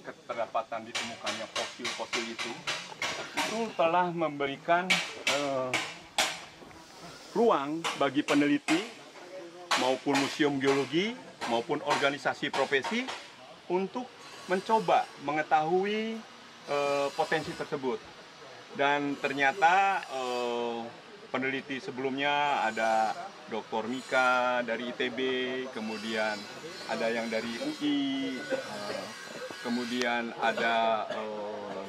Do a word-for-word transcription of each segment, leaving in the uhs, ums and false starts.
keterdapatan ditemukannya fosil-fosil itu, itu telah memberikan eh, ruang bagi peneliti maupun museum geologi maupun organisasi profesi untuk mencoba mengetahui eh, potensi tersebut. Dan ternyata eh, peneliti sebelumnya ada Doktor Mika dari I T B, kemudian ada yang dari U I, eh, kemudian ada eh,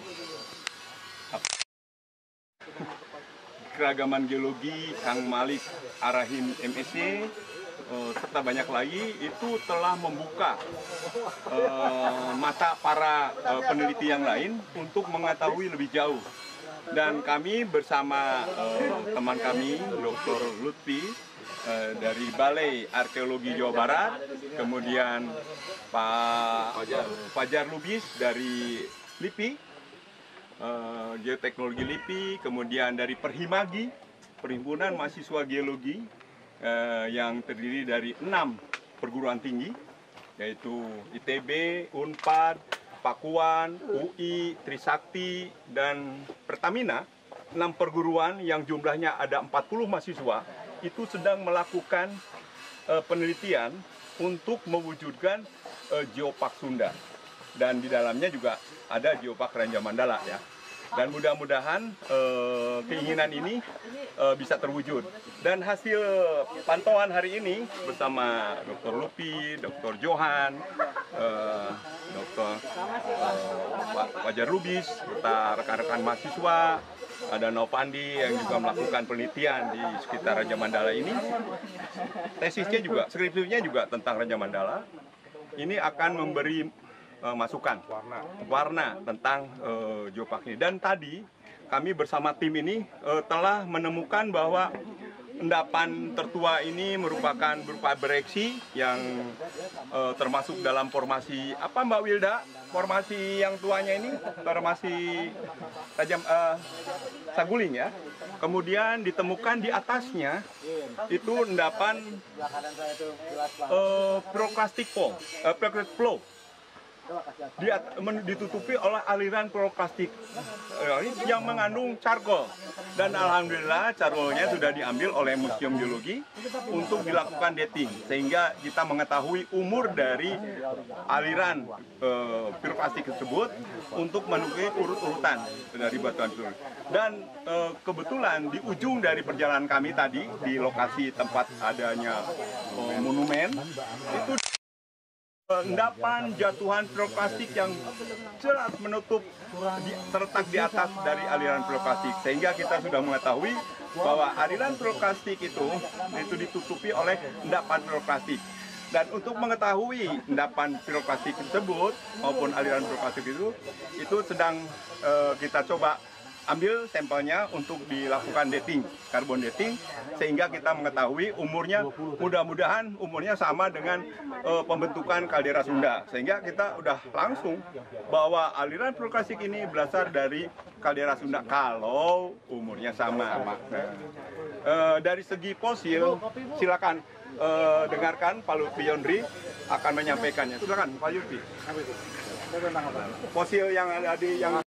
keragaman geologi Kang Malik Arahim M S C, uh, serta banyak lagi, itu telah membuka uh, mata para uh, peneliti yang lain untuk mengetahui lebih jauh. Dan kami bersama uh, teman kami, Doktor Lutfi uh, dari Balai Arkeologi Jawa Barat, kemudian Pak Fajar Lubis dari LIPI, Uh, Geoteknologi LIPI, kemudian dari Perhimagi, Perhimpunan Mahasiswa Geologi, uh, yang terdiri dari enam perguruan tinggi, yaitu I T B, Unpad, Pakuan, U I, Trisakti, dan Pertamina. Enam perguruan yang jumlahnya ada empat puluh mahasiswa, itu sedang melakukan uh, penelitian untuk mewujudkan uh, Geopark Sunda. Dan di dalamnya juga ada Geopark Raja Mandala, ya. Dan mudah-mudahan eh, keinginan ini eh, bisa terwujud. Dan hasil pantauan hari ini bersama Doktor Lupi, Doktor Johan, eh, Doktor eh, Fajar Lubis, serta rekan-rekan mahasiswa, ada Novandi yang juga melakukan penelitian di sekitar Raja Mandala ini. Tesisnya juga, skripsinya juga tentang Raja Mandala. Ini akan memberi Uh, masukan warna, warna tentang uh, Geopark ini. Dan tadi kami bersama tim ini uh, telah menemukan bahwa endapan tertua ini merupakan berupa bereksi yang uh, termasuk dalam formasi apa, Mbak Wilda? Formasi yang tuanya ini formasi tajam uh, saguling, ya. Kemudian ditemukan di atasnya itu endapan uh, pyroclastic flow, uh, pyroclastic flow. Dia ditutupi oleh aliran pyroclastic yang mengandung charcoal, dan alhamdulillah charcoalnya sudah diambil oleh Museum Geologi untuk dilakukan dating, sehingga kita mengetahui umur dari aliran uh, pyroclastic tersebut untuk menentukan urut-urutan dari batuan tersebut. Dan uh, kebetulan di ujung dari perjalanan kami tadi di lokasi tempat adanya uh, monumen itu endapan jatuhan pyroclastic yang jelas menutup di, terletak di atas dari aliran pyroclastic, sehingga kita sudah mengetahui bahwa aliran pyroclastic itu itu ditutupi oleh endapan pyroclastic. Dan untuk mengetahui endapan pyroclastic tersebut maupun aliran pyroclastic itu itu sedang uh, kita coba ambil sampelnya untuk dilakukan dating, karbon dating, sehingga kita mengetahui umurnya, mudah-mudahan umurnya sama dengan uh, pembentukan kaldera Sunda, sehingga kita udah langsung bahwa aliran pyroclastic ini berasal dari kaldera Sunda kalau umurnya sama. Nah, uh, dari segi fosil, silakan uh, dengarkan Pak Lutfi Yondri akan menyampaikannya. Silakan Pak Lutfi. Fosil yang ada di yang